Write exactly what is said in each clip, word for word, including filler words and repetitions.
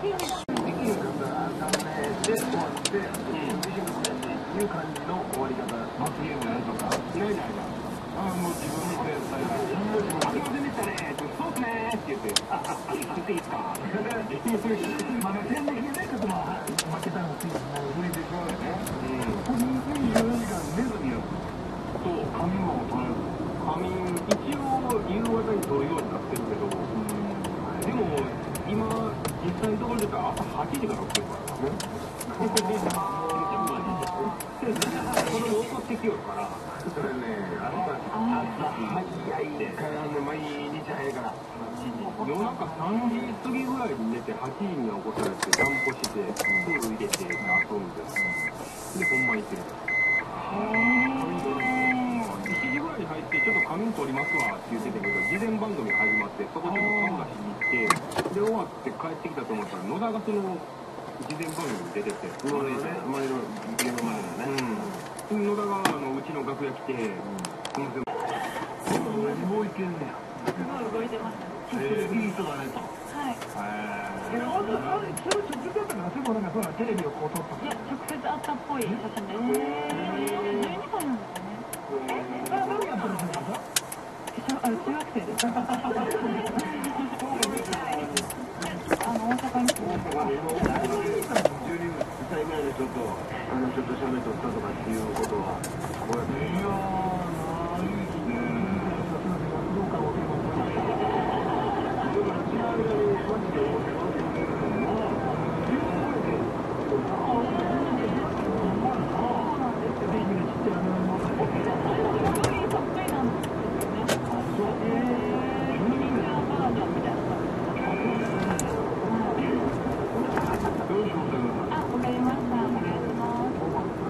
いう感じの終わり方。罰ゲームやるとか。いないいないいない。ああ、もう自分のペースだから。ありませんでしたね。そうですねって言って。あ、あ、言っていいですか。まあ、点的にね、ちょっとまあ、負けたのついに無理でしょうよね。うん。にじゅうよじかん寝ずにやる。そう、仮眠も取らず。仮眠、一応夕方に取るようになってるけど。でも、今、実際のところで言ったら朝はちじから起きてるからね。子供怒ってきよるから、それね、朝早いからね、毎日早いから、夜中さんじ過ぎぐらいに寝て、はちじに起こされて、散歩して、プール入れて、遊んで、で、本番行ってる。しちじぐらいに入って、ちょっと仮眠取りますわって言ってたけど、事前番組始まって、そこちょっとサウナしに行って、で、終わって帰ってきたと思ったら、野田がその、事前番組に出てて、周りの前の家の前のね。野田があのうちの楽屋来て、すみません。もういけんねや。 すごい動いてます。 ええ、いい人だねと。 はい。 ええ。あんた、あれ、それ直接やったから、それもなんかそうなテレビをこう撮った。 いや、直接会ったっぽい写真です。じゅうにさいなんですかね。 え、何やってるんですか？ あ、中学生です。あの、大阪に住んでます。 じゅうにさいぐらいでちょっと、あの、ちょっと写メ撮ったとかっていうことは、こうやって。いやー、ないですね。どうかわかりません。だから、違う間に、マジで思ってますけど、まあ、自分の声で、あ、俺、そうなんですよ。で、今、ちっちゃいのも、すごいそっくりなんですよね。あ、そう。えー、人間バージョンみたいな感じ。 あ、わかりました。お願いします。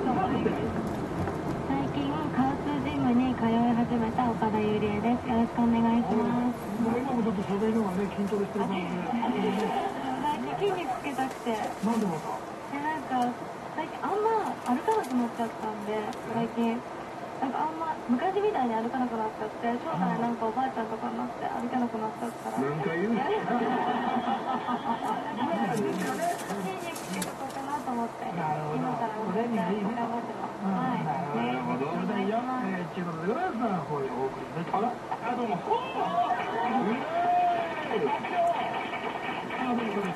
最近カウスジムに通い始めた岡田ゆりえです。よろしくお願いします。 今もちょっと袖のがね、筋トレしてる感じで。 最近筋肉つけたくて。 なんでまた？ え、なんか最近あんま歩かなくなっちゃったんで、最近。なんかあんま昔みたいに歩かなくなっちゃって、将来なんかおばあちゃんとかになって歩けなくなっちゃったら。 何回言うの？ 筋肉つけとこうかなと思って、今から運動して頑張ってます。はい。 なるほど。えー、ということで、浦安さん、こういうお送りできた。あら、あ、どうも。あ、どうも、どうも。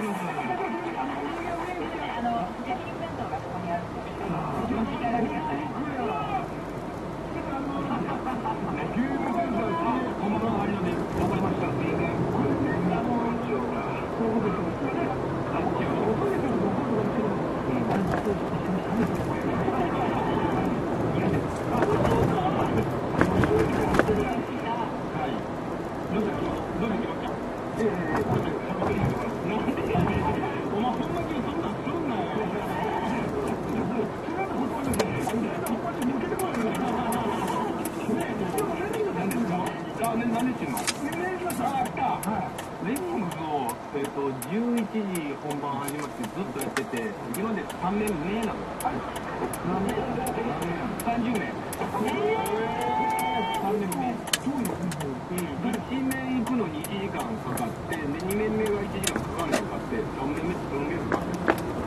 あの、焼肉弁当がここにあるんで、行きますいただきます。 レモンズを、えー、とじゅういちじ本番始まってずっとやってて、今でさんねんめなの。さんじゅうねん。さんねんめ。いちねん行くのにいちじかんかかって、でにねんめがいちじかんかかんないかって、さんねんめってどのぐらいかかる？